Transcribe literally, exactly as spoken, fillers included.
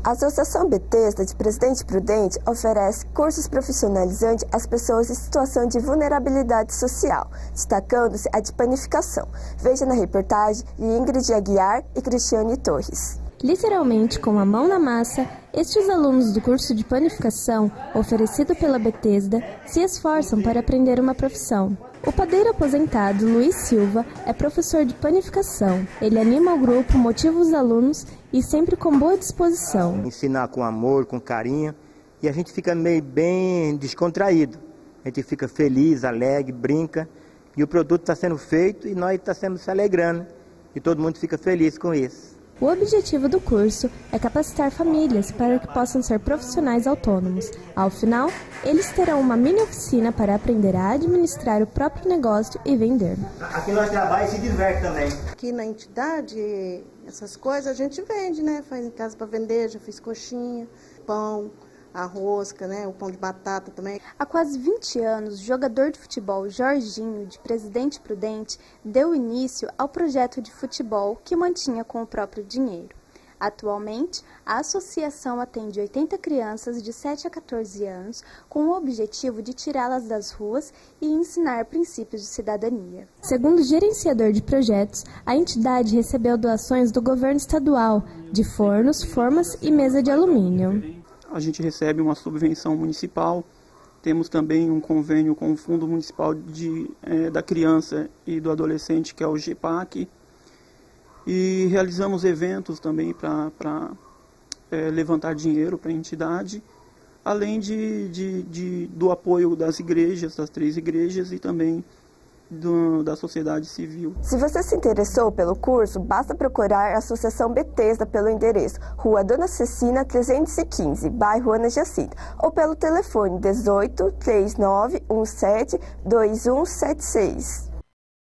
A Associação Betesda de Presidente Prudente oferece cursos profissionalizantes às pessoas em situação de vulnerabilidade social, destacando-se a de panificação. Veja na reportagem de Ingrid Aguiar e Cristiane Torres. Literalmente com a mão na massa, estes alunos do curso de panificação, oferecido pela Betesda, se esforçam para aprender uma profissão. O padeiro aposentado Luiz Silva é professor de panificação. Ele anima o grupo, motiva os alunos e sempre com boa disposição. Ensinar com amor, com carinho, e a gente fica meio bem descontraído. A gente fica feliz, alegre, brinca, e o produto está sendo feito e nós estamos se alegrando. E todo mundo fica feliz com isso. O objetivo do curso é capacitar famílias para que possam ser profissionais autônomos. Ao final, eles terão uma mini oficina para aprender a administrar o próprio negócio e vender. Aqui nós trabalhamos e se diverte também. Aqui na entidade, essas coisas a gente vende, né? Faz em casa para vender, já fiz coxinha, pão, a rosca, né? O pão de batata também. Há quase vinte anos, o jogador de futebol Jorginho, de Presidente Prudente, deu início ao projeto de futebol que mantinha com o próprio dinheiro. Atualmente, a associação atende oitenta crianças de sete a quatorze anos com o objetivo de tirá-las das ruas e ensinar princípios de cidadania. Segundo o gerenciador de projetos, a entidade recebeu doações do governo estadual de fornos, formas e mesa de alumínio. A gente recebe uma subvenção municipal, temos também um convênio com o Fundo Municipal de, é, da Criança e do Adolescente, que é o GEPAC, e realizamos eventos também para é, levantar dinheiro para a entidade, além de, de, de, do apoio das igrejas, das três igrejas e também Do, da sociedade civil. Se você se interessou pelo curso, basta procurar a Associação Betesda pelo endereço Rua Dona Cecina trezentos e quinze, bairro Ana Jacinta, ou pelo telefone dezoito, trinta e nove, dezessete, vinte e um setenta e seis.